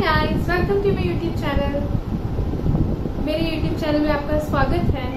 Guys, welcome to my YouTube channel. मेरे YouTube channel में आपका स्वागत है।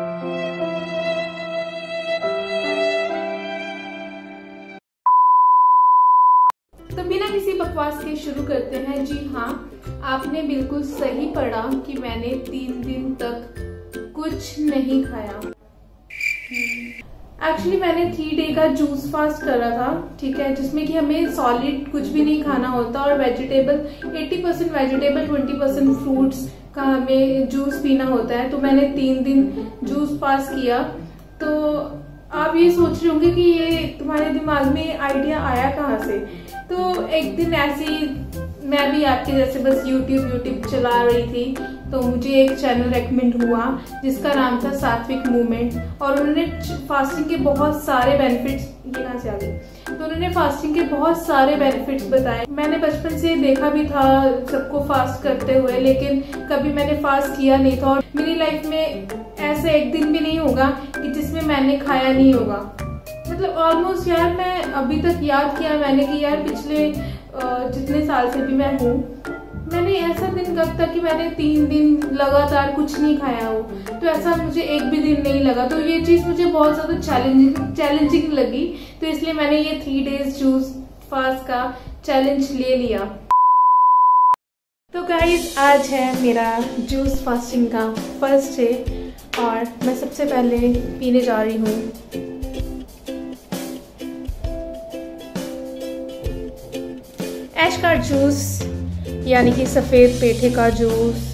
तो बिना किसी बकवास के शुरू करते हैं। जी हाँ, आपने बिल्कुल सही पढ़ा कि मैंने 3 दिन तक कुछ नहीं खाया। एक्चुअली मैंने 3 डे का जूस फास्ट करा था, ठीक है, जिसमें कि हमें सॉलिड कुछ भी नहीं खाना होता और वेजिटेबल 80% वेजिटेबल 20% फ्रूट्स का हमें जूस पीना होता है। तो मैंने 3 दिन जूस फास्ट किया। तो आप ये सोच रहे होंगे कि ये तुम्हारे दिमाग में आइडिया आया कहाँ से। तो एक दिन ऐसी मैं भी आपके जैसे बस यूट्यूब चला रही थी, तो मुझे एक चैनल रेकमेंड हुआ जिसका नाम था सात्विक मूवमेंट, और उन्होंने फास्टिंग के बहुत सारे बेनिफिट्स, ये कहाँ से आ गए, तो उन्होंने फास्टिंग के बहुत सारे बेनिफिट्स बताए। मैंने बचपन से देखा भी था सबको फास्ट करते हुए, लेकिन कभी मैंने फास्ट किया नहीं था। और मेरी लाइफ में ऐसा एक दिन भी नहीं होगा कि जिसमें मैंने खाया नहीं होगा। मतलब ऑलमोस्ट यार, मैं अभी तक याद किया मैंने कि यार पिछले जितने साल से भी मैं हूँ, मैंने ऐसा दिन कब तक कि मैंने 3 दिन लगातार कुछ नहीं खाया हो। तो ऐसा मुझे एक भी दिन नहीं लगा। तो ये चीज मुझे बहुत ज्यादा चैलेंजिंग लगी, तो इसलिए मैंने ये 3 डेज जूस फास्ट का चैलेंज ले लिया। तो गाइस, आज है मेरा जूस फास्टिंग का फर्स्ट डे और मैं सबसे पहले पीने जा रही हूँ ऐश का जूस, यानी कि सफेद पेठे का जूस।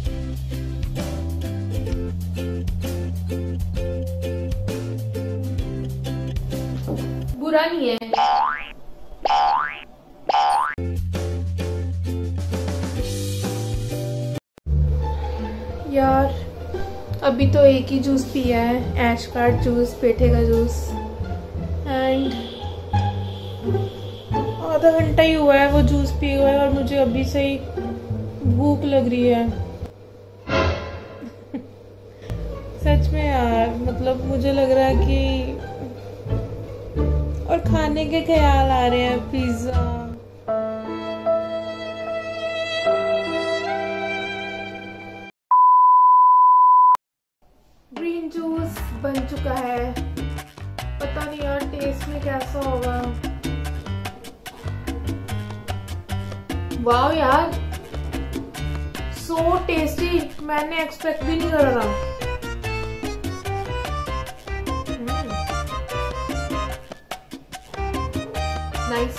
बुरा नहीं है। यार अभी तो एक ही जूस पिया है, ऐश का जूस, पेठे का जूस, एंड आधा घंटा ही हुआ है वो जूस पिए हुए और मुझे अभी से ही भूख लग रही है। सच में यार, मतलब मुझे लग रहा है कि और खाने के ख्याल आ रहे हैं। पिज्जा, ग्रीन जूस बन चुका है। पता नहीं यार टेस्ट में कैसा होगा। वाह यार, सो टेस्टी, मैंने एक्सपेक्ट भी नहीं करा था। नाइस।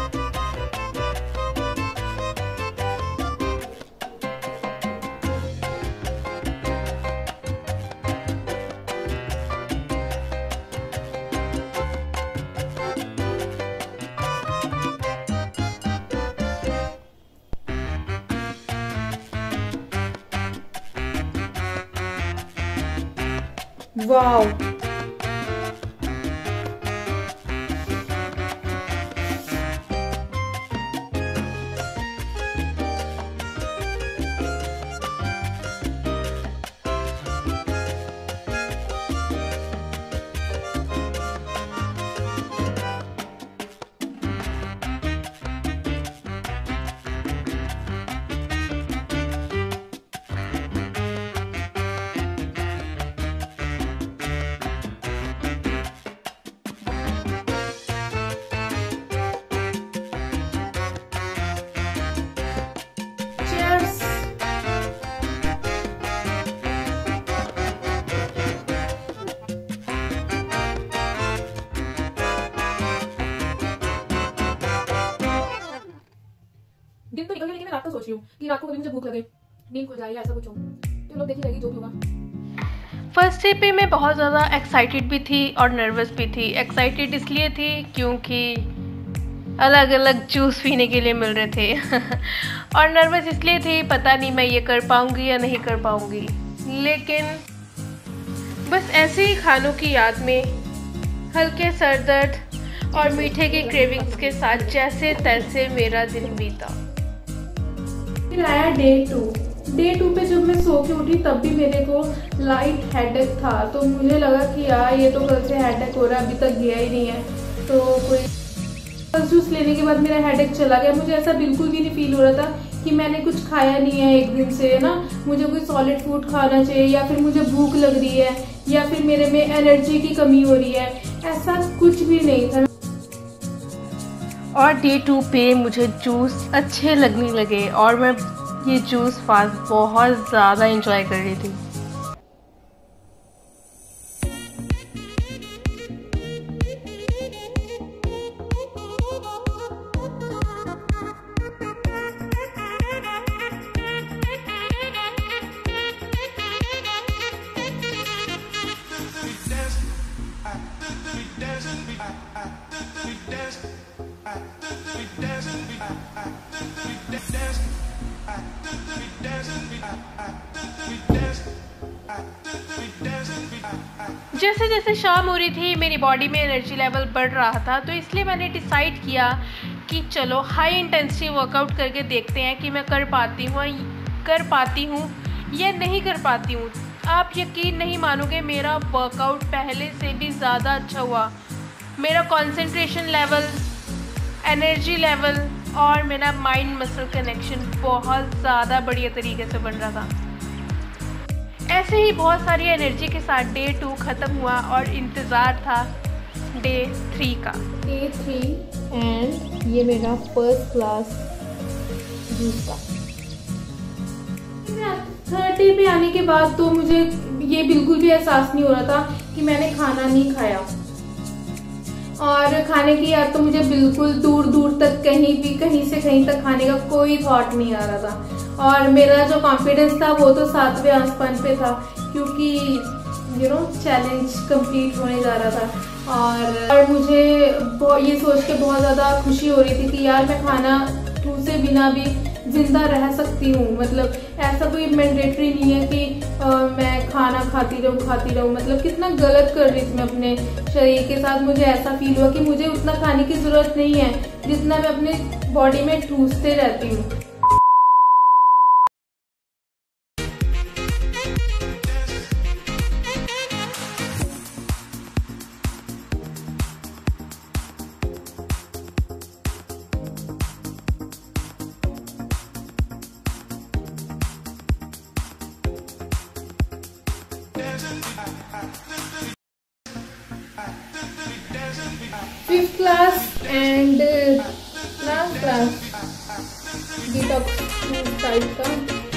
वाओ, दिन तो निकल गया, लेकिन मैं रात को सोच रही हूँ कि रात को कभी मुझे भूख लगे, नींद खुल जाए या ऐसा कुछ हो। चलो देखी जाएगी जो भी होगा। फर्स्ट डे पे मैं बहुत ज़्यादा एक्साइटेड भी थी और नर्वस भी थी। एक्साइटेड इसलिए थी क्योंकि अलग अलग जूस पीने के लिए मिल रहे थे और नर्वस इसलिए थी, पता नहीं मैं ये कर पाऊँगी या नहीं कर पाऊँगी। लेकिन बस ऐसे ही खानों की याद में, हल्के सर दर्द और मीठे के क्रेविंग्स के साथ जैसे तैसे मेरा दिन बीता। फिर आया डे 2 पे जब मैं सो के उठी तब भी मेरे को लाइट हेडेक था। तो मुझे लगा कि यार ये तो कल से हेडेक हो रहा है, अभी तक गया ही नहीं है। तो कोई जूस लेने के बाद मेरा हेडेक चला गया। मुझे ऐसा बिल्कुल भी नहीं फील हो रहा था कि मैंने कुछ खाया नहीं है एक दिन से, है ना, मुझे कोई सॉलिड फूड खाना चाहिए, या फिर मुझे भूख लग रही है, या फिर मेरे में एनर्जी की कमी हो रही है, ऐसा कुछ भी नहीं था। और डे 2 पे मुझे जूस अच्छे लगने लगे और मैं ये जूस फास्ट बहुत ज़्यादा एंजॉय कर रही थी। जैसे जैसे शाम हो रही थी मेरी बॉडी में एनर्जी लेवल बढ़ रहा था, तो इसलिए मैंने डिसाइड किया कि चलो हाई इंटेंसिटी वर्कआउट करके देखते हैं कि मैं कर पाती हूँ या नहीं कर पाती हूँ। आप यकीन नहीं मानोगे, मेरा वर्कआउट पहले से भी ज़्यादा अच्छा हुआ। मेरा कंसंट्रेशन लेवल, एनर्जी लेवल और मेरा माइंड मसल कनेक्शन बहुत ज़्यादा बढ़िया तरीके से बन रहा था। ऐसे ही बहुत सारी एनर्जी के साथ डे 2 ख़त्म हुआ और इंतज़ार था डे 3 का। डे 3 एंड ये मेरा फर्स्ट क्लास जूस था। 30 पे आने के बाद तो मुझे ये बिल्कुल भी एहसास नहीं हो रहा था कि मैंने खाना नहीं खाया, और खाने की याद तो मुझे बिल्कुल दूर दूर तक कहीं से कहीं तक खाने का कोई थॉट नहीं आ रहा था। और मेरा जो कॉन्फिडेंस था वो तो 7वें आसमान पे था, क्योंकि चैलेंज कंप्लीट होने जा रहा था। और मुझे ये सोच के बहुत ज़्यादा खुशी हो रही थी कि यार मैं खाना ठूसे बिना भी जिंदा रह सकती हूँ। मतलब ऐसा कोई मैंडेटरी नहीं है कि मैं खाना खाती रहूँ। मतलब कितना गलत कर रही थी मैं अपने शरीर के साथ। मुझे ऐसा फील हुआ कि मुझे उतना खाने की जरूरत नहीं है जितना मैं अपने बॉडी में ठूसते रहती हूँ। Fifth class and last class detox type का।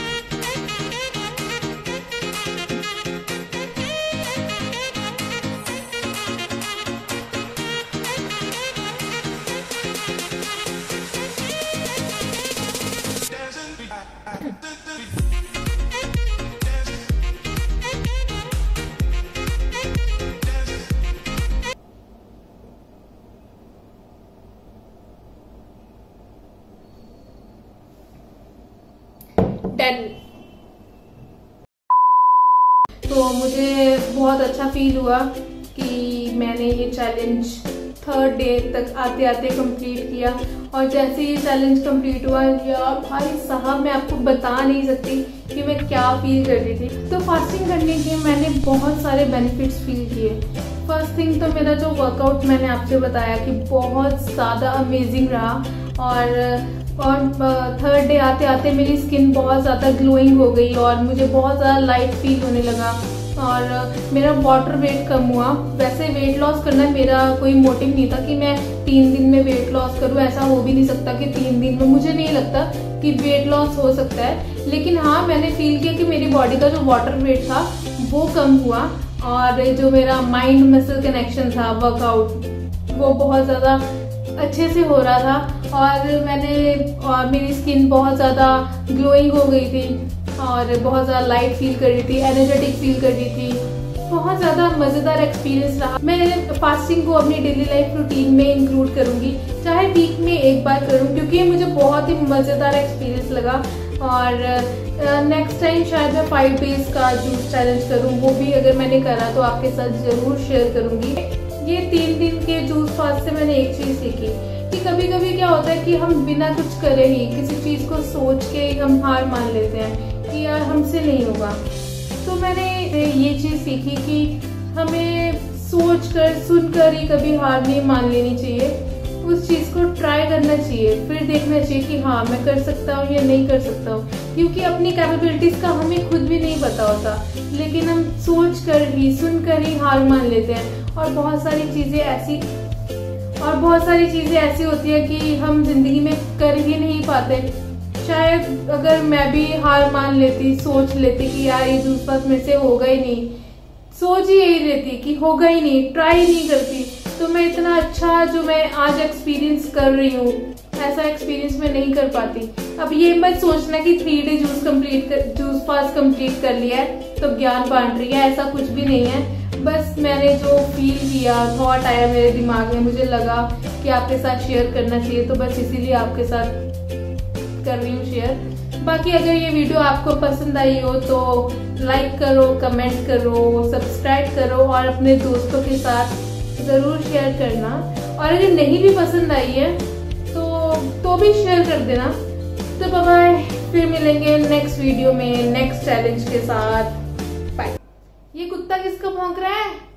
तो मुझे बहुत अच्छा फील हुआ कि मैंने ये चैलेंज 3rd डे तक आते आते कंप्लीट किया। और जैसे ये चैलेंज कंप्लीट हुआ, यार भाई साहब मैं आपको बता नहीं सकती कि मैं क्या फील कर रही थी। तो फास्टिंग करने के मैंने बहुत सारे बेनिफिट्स फील किए। फर्स्ट थिंग तो मेरा जो वर्कआउट मैंने आपसे बताया कि बहुत ज़्यादा अमेजिंग रहा। और 3rd डे आते आते मेरी स्किन बहुत ज़्यादा ग्लोइंग हो गई और मुझे बहुत ज़्यादा लाइट फील होने लगा। और मेरा वाटर वेट कम हुआ। वैसे वेट लॉस करना मेरा कोई मोटिव नहीं था कि मैं 3 दिन में वेट लॉस करूं। ऐसा हो भी नहीं सकता कि 3 दिन में, मुझे नहीं लगता कि वेट लॉस हो सकता है। लेकिन हाँ, मैंने फील किया कि मेरी बॉडी का जो वाटर वेट था वो कम हुआ। और जो मेरा माइंड मसल कनेक्शन था, वर्कआउट, वो बहुत ज़्यादा अच्छे से हो रहा था। और मेरी स्किन बहुत ज़्यादा ग्लोइंग हो गई थी और बहुत ज़्यादा लाइट फील कर रही थी, एनर्जेटिक फील कर रही थी। बहुत ज़्यादा मज़ेदार एक्सपीरियंस रहा। मैं फास्टिंग को अपनी डेली लाइफ रूटीन में इंक्लूड करूँगी, चाहे वीक में एक बार करूँ, क्योंकि ये मुझे बहुत ही मज़ेदार एक्सपीरियंस लगा। और नेक्स्ट टाइम शायद मैं 5 डेज का जूस चैलेंज करूँ, वो भी अगर मैंने करा तो आपके साथ ज़रूर शेयर करूँगी। ये 3 दिन के जूस फास्ट से मैंने एक चीज़ सीखी कि कभी कभी क्या होता है कि हम बिना कुछ करे ही किसी चीज़ को सोच के हम हार मान लेते हैं कि यार हमसे नहीं होगा। तो मैंने ये चीज़ सीखी कि हमें सोच कर सुन कर ही कभी हार नहीं मान लेनी चाहिए। उस चीज को ट्राई करना चाहिए, फिर देखना चाहिए कि हाँ मैं कर सकता हूँ या नहीं कर सकता हूँ, क्योंकि अपनी कैपेबिलिटीज का हमें खुद भी नहीं पता होता, लेकिन हम सोच कर ही सुन कर ही हार मान लेते हैं। और बहुत सारी चीजें ऐसी होती है कि हम जिंदगी में कर ही नहीं पाते। शायद अगर मैं भी हार मान लेती, सोच लेती कि यार ये जूस पास मेरे से होगा ही नहीं, सोच ही यही लेती कि होगा ही नहीं, ट्राई नहीं करती, तो मैं इतना अच्छा जो मैं आज एक्सपीरियंस कर रही हूँ ऐसा एक्सपीरियंस मैं नहीं कर पाती। अब ये मत सोचना कि 3 डे जूस पास कंप्लीट कर लिया है तो ज्ञान बांट रही है, ऐसा कुछ भी नहीं है। बस मैंने जो फील किया, थॉट आया मेरे दिमाग में, मुझे लगा कि आपके साथ शेयर करना चाहिए, तो बस इसीलिए आपके साथ कर रही हूँ शेयर। बाकी अगर ये वीडियो आपको पसंद आई हो तो लाइक करो, कमेंट करो, सब्सक्राइब करो और अपने दोस्तों के साथ जरूर शेयर करना। और अगर नहीं भी पसंद आई है तो भी शेयर कर देना। तो बाय बाय, फिर मिलेंगे नेक्स्ट वीडियो में नेक्स्ट चैलेंज के साथ। बाय। ये कुत्ता किसका भौंक रहा है?